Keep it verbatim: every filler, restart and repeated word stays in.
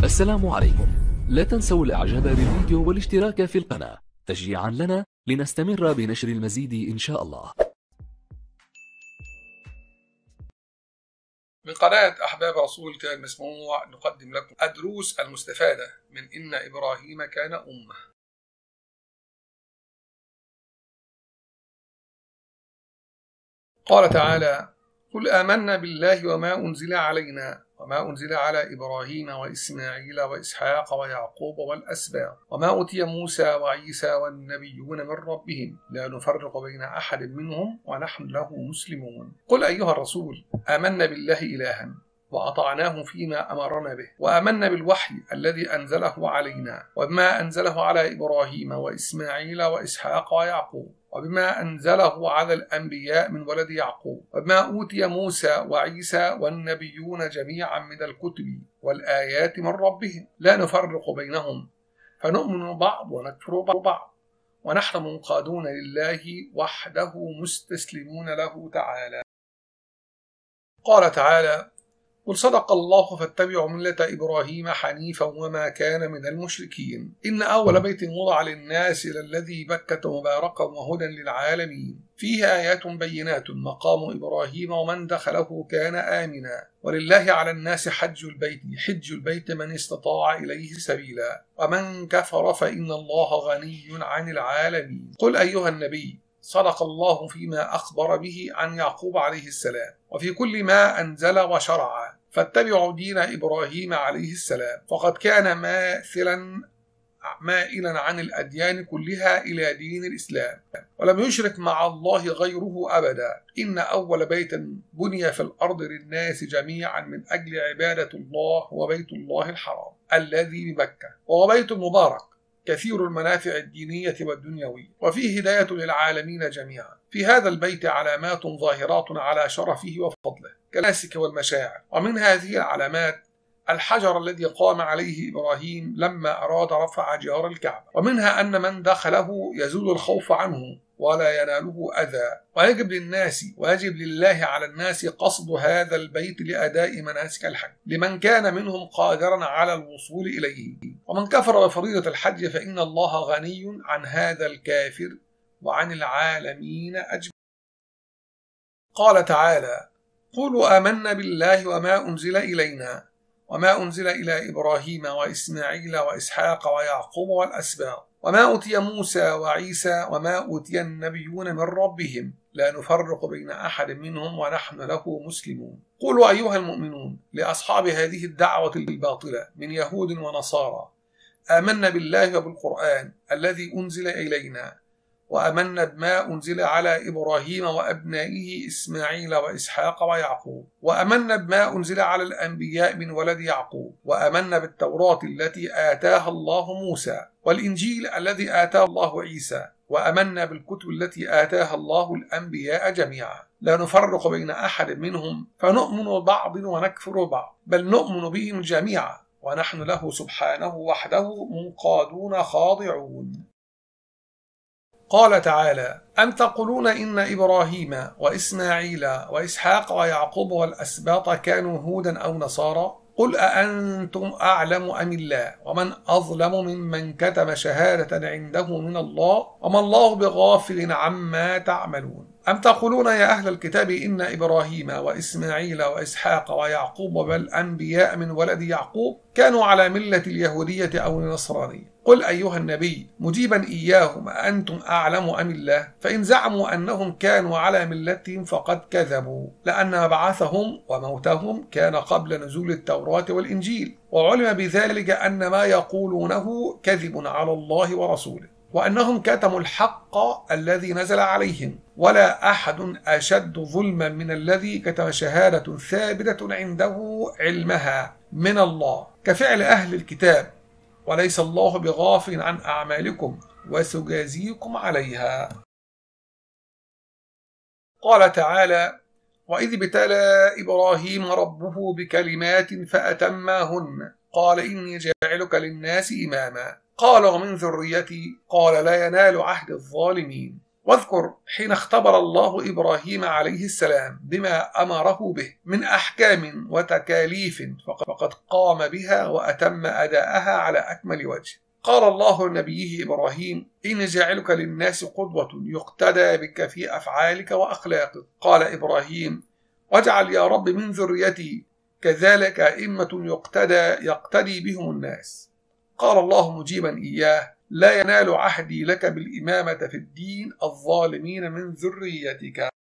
السلام عليكم. لا تنسوا الاعجاب بالفيديو والاشتراك في القناة تشجيعا لنا لنستمر بنشر المزيد إن شاء الله. من قناة أحباب رسولك المسموع نقدم لكم الدروس المستفادة من إن إبراهيم كان أمة. قال تعالى: قل آمنا بالله وما أنزل علينا وما أنزل على إبراهيم وإسماعيل وإسحاق ويعقوب والأسباط وما أوتي موسى وعيسى والنبيون من ربهم لا نفرق بين أحد منهم ونحن له مسلمون. قل أيها الرسول آمنا بالله إلها وأطعناه فيما أمرنا به، وآمنا بالوحي الذي أنزله علينا وبما أنزله على إبراهيم وإسماعيل وإسحاق ويعقوب وبما أنزله على الأنبياء من ولد يعقوب وبما أوتي موسى وعيسى والنبيون جميعا من الكتب والآيات من ربهم لا نفرق بينهم فنؤمن بعض ونكفر بعض ونحن منقادون لله وحده مستسلمون له تعالى. قال تعالى: قل صدق الله فاتبعوا ملة إبراهيم حنيفا وما كان من المشركين إن أول بيت وضع للناس للذي بكة مباركا وهدى للعالمين فيه آيات بينات مقام إبراهيم ومن دخله كان آمنا ولله على الناس حج البيت حج البيت من استطاع إليه سبيلا ومن كفر فإن الله غني عن العالمين. قل أيها النبي صدق الله فيما أخبر به عن يعقوب عليه السلام وفي كل ما أنزل وشرع، فاتبعوا دين إبراهيم عليه السلام فقد كان ماثلا مائلا عن الأديان كلها إلى دين الإسلام ولم يشرك مع الله غيره أبدا. إن أول بيت بني في الأرض للناس جميعا من أجل عبادة الله هو بيت الله الحرام الذي بمكة، وهو بيت مبارك كثير المنافع الدينية والدنيوية وفيه هداية للعالمين جميعا. في هذا البيت علامات ظاهرات على شرفه وفضله كالمناسك والمشاعر، ومن هذه العلامات الحجر الذي قام عليه إبراهيم لما أراد رفع جدار الكعبة، ومنها أن من دخله يزول الخوف عنه ولا يناله أذى، ويجب للناس ويجب لله على الناس قصد هذا البيت لأداء مناسك الحج لمن كان منهم قادرا على الوصول إليه، ومن كفر بفريضة الحج فإن الله غني عن هذا الكافر وعن العالمين أجمعين. قال تعالى: قولوا آمنا بالله وما أنزل إلينا وما أنزل إلى إبراهيم وإسماعيل وإسحاق ويعقوب والأسباط وما أوتي موسى وعيسى وما أوتي النبيون من ربهم لا نفرق بين أحد منهم ونحن له مسلمون. قولوا أيها المؤمنون لأصحاب هذه الدعوة الباطلة من يهود ونصارى آمنا بالله وبالقرآن الذي أنزل إلينا وآمنا بما أنزل على إبراهيم وأبنائه إسماعيل وإسحاق ويعقوب وآمنا بما أنزل على الأنبياء من ولد يعقوب وآمنا بالتوراة التي آتاها الله موسى والإنجيل الذي آتاه الله عيسى وآمنا بالكتب التي آتاها الله الأنبياء جميعا لا نفرق بين أحد منهم فنؤمن بعض ونكفر بعض بل نؤمن بهم جميعا ونحن له سبحانه وحده منقادون خاضعون. قال تعالى: أم تقولون إن إبراهيم وإسماعيل وإسحاق ويعقوب والأسباط كانوا هودا أو نصارى؟ قل أأنتم أعلم أم الله ومن أظلم ممن كتم شهادة عنده من الله وما الله بغافل عما تعملون. أم تقولون يا أهل الكتاب إن إبراهيم وإسماعيل وإسحاق ويعقوب والأنبياء من ولد يعقوب كانوا على ملة اليهودية أو النصرانية؟ قل أيها النبي مجيبا إياهم أنتم أعلم أم الله فإن زعموا أنهم كانوا على ملتهم فقد كذبوا لأن مبعثهم وموتهم كان قبل نزول التوراة والإنجيل وعلم بذلك أن ما يقولونه كذب على الله ورسوله وأنهم كتموا الحق الذي نزل عليهم ولا أحد أشد ظلما من الذي كتم شهادة ثابتة عنده علمها من الله كفعل أهل الكتاب وليس الله بغافل عن أعمالكم وسيجازيكم عليها. قال تعالى: وإذ ابتلى إبراهيم ربه بكلمات فأتماهن قال إني جاعلك للناس إماما قال ومن ذريتي قال لا ينال عهد الظالمين. واذكر حين اختبر الله إبراهيم عليه السلام بما أمره به من أحكام وتكاليف فقد قام بها وأتم أداءها على أكمل وجه. قال الله لنبيه إبراهيم: إني جاعلك للناس قدوة يقتدى بك في أفعالك وأخلاقك. قال إبراهيم: واجعل يا رب من ذريتي كذلك أئمة يقتدى يقتدي بهم الناس. قال الله مجيبا إياه: لا ينال عهدي لك بالإمامة في الدين الظالمين من ذريتك.